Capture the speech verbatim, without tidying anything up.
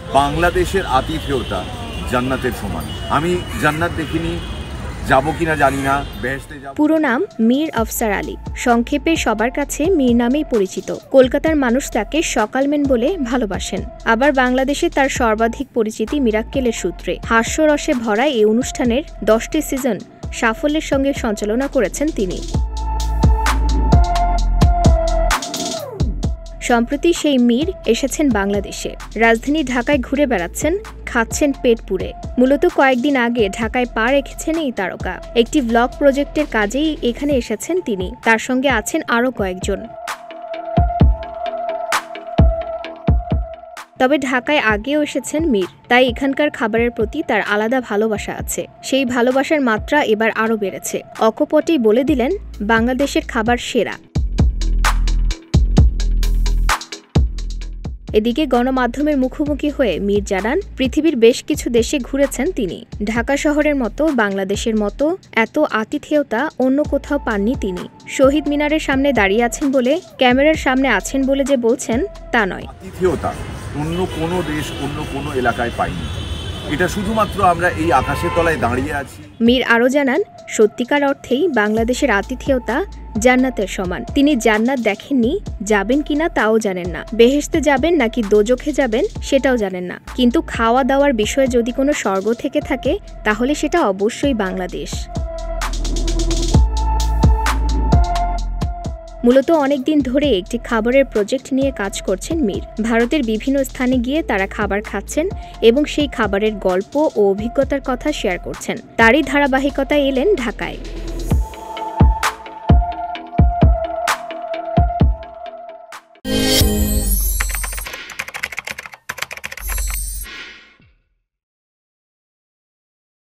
বাংলাদেশের আতিথেয়তা জান্নাতের সমান। আমি জান্নাত দেখিনি, যাবো কিনা জানি না। বেহেশতে যাব। পুরো নাম মীর আফসার আলী, সংক্ষেপে সবার কাছে মীর নামেই পরিচিত। কলকাতার মানুষ তাকে সকালম্যান বলে ভালোবাসেন। আবার বাংলাদেশে তার সর্বাধিক পরিচিতি মিরাক্কেলের সূত্রে। হাস্যরসে ভরা এই অনুষ্ঠানের দশটি সিজন সাফল্যের সঙ্গে সঞ্চালনা করেছেন তিনি। সম্প্রতি সেই মীর এসেছেন বাংলাদেশে। রাজধানী ঢাকায় ঘুরে বেড়াচ্ছেন, খাচ্ছেন পেট পুড়ে। মূলত কয়েকদিন আগে ঢাকায় পা রেখেছেন এই তারকা। একটি ভ্লগ প্রজেক্টের কাজেই এখানে এসেছেন তিনি। তার সঙ্গে আছেন আরও কয়েকজন। তবে ঢাকায় আগেও এসেছেন মীর, তাই এখানকার খাবারের প্রতি তার আলাদা ভালোবাসা আছে। সেই ভালোবাসার মাত্রা এবার আরও বেড়েছে। অকপটেই বলে দিলেন বাংলাদেশের খাবার সেরা। এদিকে গণমাধ্যমের মুখোমুখি হয়ে মীর জানান, পৃথিবীর বেশ কিছু দেশে ঘুরেছেন তিনি। ঢাকা শহরের মতো বাংলাদেশের মতো এত আতিথেয়তা অন্য কোথাও পাননি তিনি। শহীদ মিনারের সামনে দাঁড়িয়ে আছেন বলে, ক্যামেরার সামনে আছেন বলে যে বলছেন তা নয়। আতিথেয়তা অন্য কোনো দেশ, অন্য কোনো এলাকায় পাইনি। এটা শুধুমাত্র আমরা এই আকাশের তলায় দাঁড়িয়ে আছি। মীর আরও জানান, সত্যিকার অর্থেই বাংলাদেশের আতিথেয়তা জান্নাতের সমান। তিনি জান্নাত দেখেননি, যাবেন কিনা তাও জানেন না। বেহেশতে যাবেন নাকি দোজখে যাবেন সেটাও জানেন না। কিন্তু খাওয়া দাওয়ার বিষয়ে যদি কোনো স্বর্গ থেকে থাকে তাহলে সেটা অবশ্যই বাংলাদেশ। মূলত অনেকদিন ধরে একটি খাবারের প্রজেক্ট নিয়ে কাজ করছেন মীর। ভারতের বিভিন্ন স্থানে গিয়ে তারা খাবার খাচ্ছেন এবং সেই খাবারের গল্প ও অভিজ্ঞতার কথা শেয়ার করছেন। তারই ধারাবাহিকতায় এলেন ঢাকায়।